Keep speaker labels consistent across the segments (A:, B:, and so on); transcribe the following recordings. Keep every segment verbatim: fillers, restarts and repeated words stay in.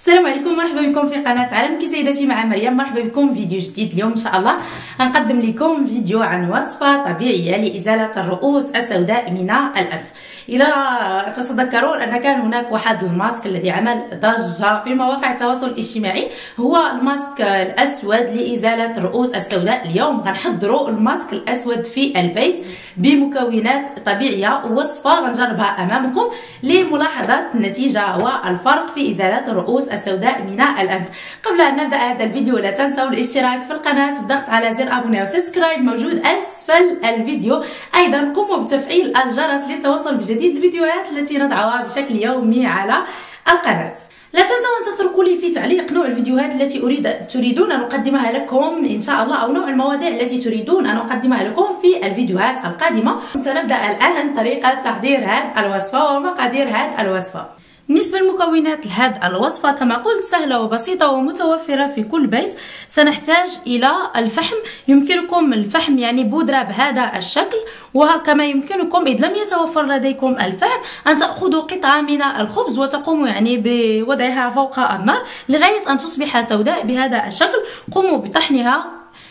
A: السلام عليكم، مرحبا بكم في قناه عالمك سيداتي مع مريم. مرحبا بكم في فيديو جديد. اليوم ان شاء الله غنقدم لكم فيديو عن وصفه طبيعيه لازاله الرؤوس السوداء من الانف. الى تتذكرون ان كان هناك واحد الماسك الذي عمل ضجه في مواقع التواصل الاجتماعي، هو الماسك الاسود لازاله الرؤوس السوداء. اليوم غنحضروا الماسك الاسود في البيت بمكونات طبيعيه، وصفه غنجربها امامكم لملاحظه النتيجه والفرق في ازاله الرؤوس السوداء من الانف. قبل ان نبدا هذا الفيديو لا تنسوا الاشتراك في القناه والضغط على زر ابوني وسبسكرايب موجود اسفل الفيديو. ايضا قوموا بتفعيل الجرس للتوصل بجديد الفيديوهات التي نضعها بشكل يومي على القناه. لا تنسوا ان تتركوا لي في تعليق نوع الفيديوهات التي اريد تريدون ان اقدمها لكم ان شاء الله، او نوع المواضيع التي تريدون ان اقدمها لكم في الفيديوهات القادمه. سنبدا الان طريقه تحضير هذه الوصفه ومقادير هذه الوصفه. بالنسبه للمكونات لهذه الوصفه كما قلت سهله وبسيطه ومتوفره في كل بيت. سنحتاج الى الفحم، يمكنكم الفحم يعني بودره بهذا الشكل، وكما يمكنكم اذا لم يتوفر لديكم الفحم ان تاخذوا قطعه من الخبز وتقوموا يعني بوضعها فوق النار لغايه ان تصبح سوداء بهذا الشكل. قوموا بطحنها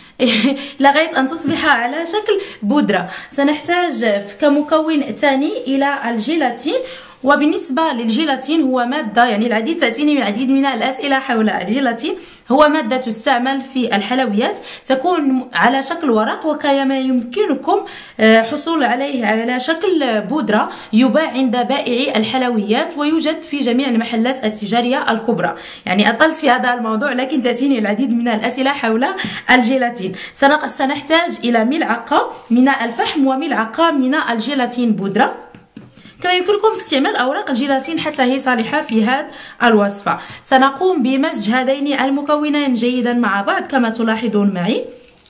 A: لغايه ان تصبح على شكل بودره. سنحتاج كمكون ثاني الى الجيلاتين، وبالنسبه للجيلاتين هو ماده يعني العديد تاتيني من العديد من الاسئله حول الجيلاتين. هو ماده تستعمل في الحلويات، تكون على شكل ورق، وكما يمكنكم حصول عليه على شكل بودره. يباع عند بائعي الحلويات ويوجد في جميع المحلات التجاريه الكبرى. يعني اطلت في هذا الموضوع لكن تاتيني العديد من الاسئله حول الجيلاتين. سنحتاج الى ملعقه من الفحم وملعقه من الجيلاتين بودره. كما يمكنكم استعمال اوراق الجيلاتين حتى هي صالحه في هذه الوصفه. سنقوم بمزج هذين المكونين جيدا مع بعض كما تلاحظون معي.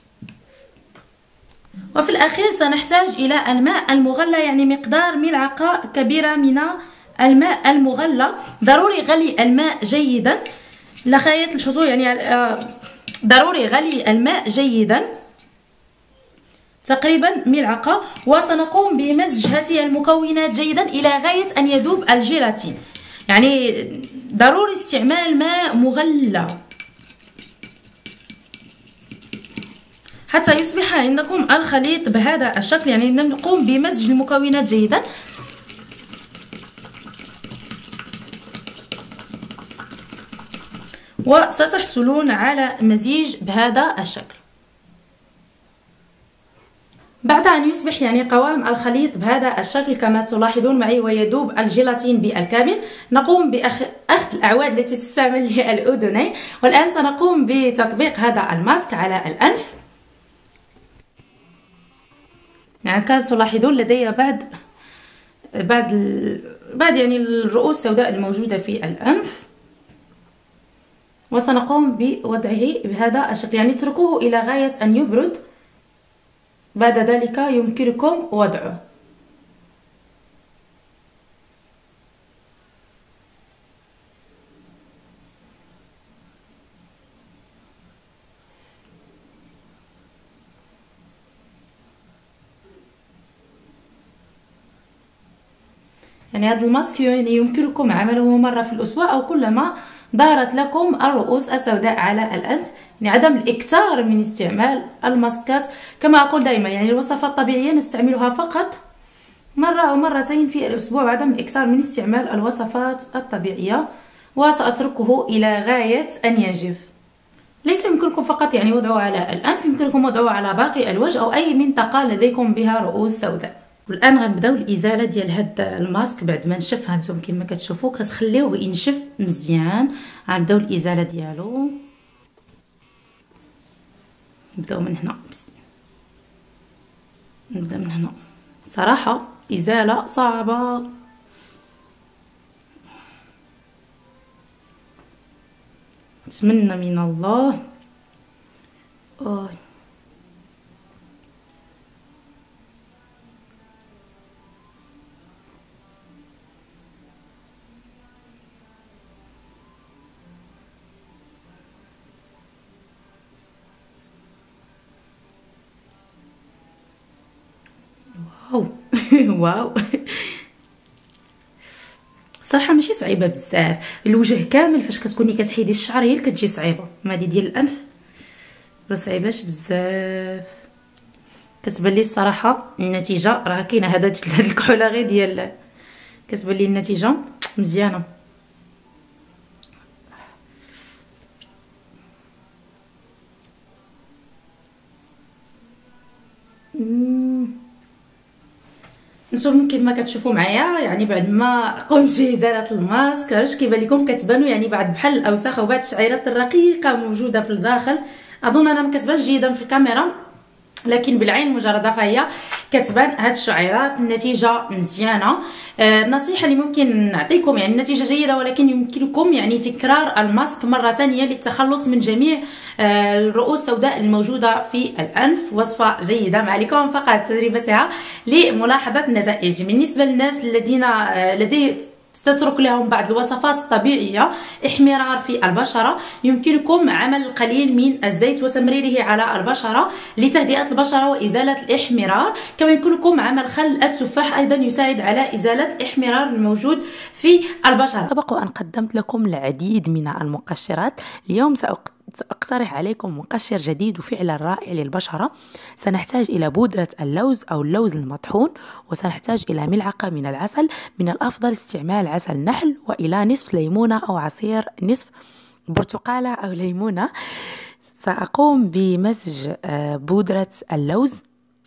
A: وفي الاخير سنحتاج الى الماء المغلى، يعني مقدار ملعقه كبيره من الماء المغلى. ضروري غلي الماء جيدا لغايه الحصول يعني ضروري غلي الماء جيدا تقريبا ملعقه. وسنقوم بمزج هذه المكونات جيدا الى غايه ان يذوب الجيلاتين، يعني ضروري استعمال ماء مغلى حتى يصبح عندكم الخليط بهذا الشكل. يعني نقوم بمزج المكونات جيدا وستحصلون على مزيج بهذا الشكل. بعد أن يصبح يعني قوام الخليط بهذا الشكل كما تلاحظون معي ويذوب الجيلاتين بالكامل، نقوم بأخذ الأعواد التي تستعمل للأذنين. والآن سنقوم بتطبيق هذا الماسك على الأنف. يعني كما تلاحظون لدي بعض بعض بعض يعني الرؤوس السوداء الموجودة في الأنف، وسنقوم بوضعه بهذا الشكل. يعني اتركوه إلى غاية أن يبرد، بعد ذلك يمكنكم وضعه. يعني هذا الماسك يعني يمكنكم عمله مرة في الأسبوع أو كلما ظهرت لكم الرؤوس السوداء على الأنف. يعني عدم الإكثار من استعمال الماسكات، كما أقول دائما يعني الوصفات الطبيعية نستعملها فقط مرة أو مرتين في الأسبوع، وعدم الإكثار من استعمال الوصفات الطبيعية. وسأتركه إلى غاية أن يجف. ليس يمكنكم فقط يعني وضعه على الأنف، يمكنكم وضعه على باقي الوجه أو أي منطقة لديكم بها رؤوس سوداء. والان غنبداو الازاله ديال هاد الماسك. بعد ما نشف هانتوما كما كتشوفوا كتخليوه ينشف مزيان. غنبداو الازاله ديالو. نبداو من هنا، نبدا من هنا. صراحه ازاله صعبه، نتمنى من الله. أوه. واو واو صراحه ماشي صعيبه بزاف. الوجه كامل فاش كتكوني كتحيدي الشعر هي اللي كتجي صعيبه، ما هذه ديال الانف ما صعيباش بزاف. كتبان لي الصراحه النتيجه راه كاينه هذا هاد الكحوله غير ديال، كتبان لي النتيجه مزيانه. نتوما ممكن ما كتشوفوا معايا يعني بعد ما قمت بازاله الماسك واش كيبان لكم كتبانوا يعني بعد بحال الاوساخ وبعض الشعيرات الرقيقه موجوده في الداخل. اظن انا ما كتبانش جيدا في الكاميرا لكن بالعين المجرده فهي كتبان هاد الشعيرات. النتيجه مزيانه. آه النصيحه اللي ممكن نعطيكم يعني النتيجه جيده ولكن يمكنكم يعني تكرار الماسك مره ثانيه للتخلص من جميع آه الرؤوس السوداء الموجوده في الانف. وصفه جيده، ما عليكم فقط تجربتها لملاحظه النتائج. بالنسبه للناس الذين آه لديه تترك لهم بعض الوصفات الطبيعية احمرار في البشرة، يمكنكم عمل القليل من الزيت وتمريره على البشرة لتهدئة البشرة وإزالة الإحمرار. كما يمكنكم عمل خل التفاح أيضا يساعد على إزالة الإحمرار الموجود في البشرة. سبق وأن قدمت لكم العديد من المقشرات، اليوم سأق سأقترح عليكم مقشر جديد وفعلا رائع للبشرة. سنحتاج إلى بودرة اللوز أو اللوز المطحون، وسنحتاج إلى ملعقة من العسل. من الأفضل استعمال عسل نحل، وإلى نصف ليمونة أو عصير نصف برتقالة أو ليمونة. سأقوم بمزج بودرة اللوز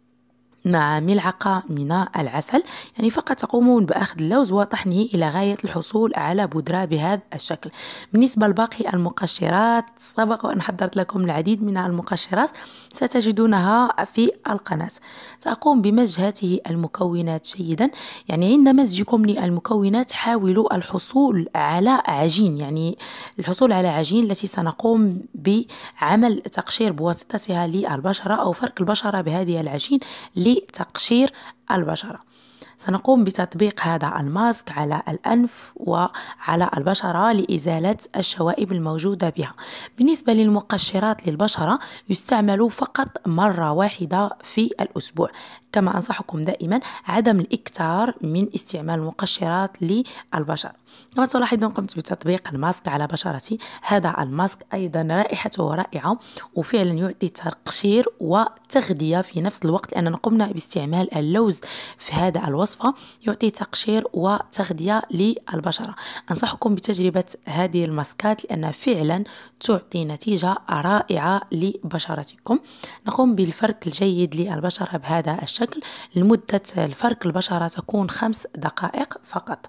A: مع ملعقة من العسل، يعني فقط تقومون بأخذ اللوز وطحنه إلى غاية الحصول على بودرة بهذا الشكل. بالنسبة لباقي المقشرات سبق وأن حضرت لكم العديد من المقشرات ستجدونها في القناة. سأقوم بمزج هذه المكونات جيدا. يعني عند مزجكم للمكونات حاولوا الحصول على عجين، يعني الحصول على عجين التي سنقوم بعمل تقشير بواسطتها للبشرة أو فرك البشرة بهذه العجين لتقشير البشرة. سنقوم بتطبيق هذا الماسك على الأنف وعلى البشرة لإزالة الشوائب الموجودة بها. بالنسبة للمقشرات للبشرة يستعمل فقط مرة واحدة في الأسبوع. كما أنصحكم دائما عدم الإكثار من استعمال المقشرات للبشرة. كما تلاحظون قمت بتطبيق الماسك على بشرتي. هذا الماسك أيضا رائحته رائعة وفعلا يعطي تقشير وتغذية في نفس الوقت، لأننا قمنا باستعمال اللوز في هذا الوصفة يعطي تقشير وتغذية للبشرة. أنصحكم بتجربة هذه الماسكات لأنها فعلا تعطي نتيجة رائعة لبشرتكم. نقوم بالفرك الجيد للبشرة بهذا الشكل. لمدة الفرك البشرة تكون خمس دقائق فقط.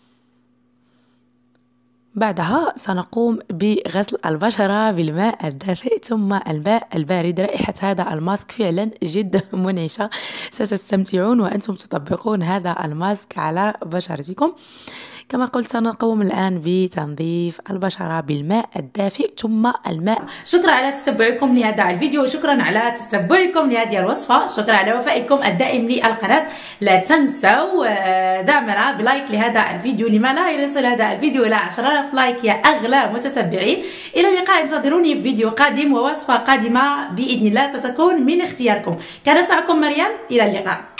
A: بعدها سنقوم بغسل البشرة بالماء الدافئ ثم الماء البارد. رائحة هذا الماسك فعلا جدا منعشة، ستستمتعون وأنتم تطبقون هذا الماسك على بشرتكم. كما قلت سنقوم الآن بتنظيف البشرة بالماء الدافئ ثم الماء. شكرا على تتبعكم لهذا الفيديو، شكرا على تتبعكم لهذه الوصفة، شكرا على وفائكم الدائم للقناة. لا تنسوا دعمنا بلايك لهذا الفيديو لما لا يصل هذا الفيديو إلى عشرة آلاف لايك يا أغلى متتبعين. إلى اللقاء، انتظروني في فيديو قادم ووصفة قادمة بإذن الله ستكون من اختياركم. كانت معكم مريم، إلى اللقاء.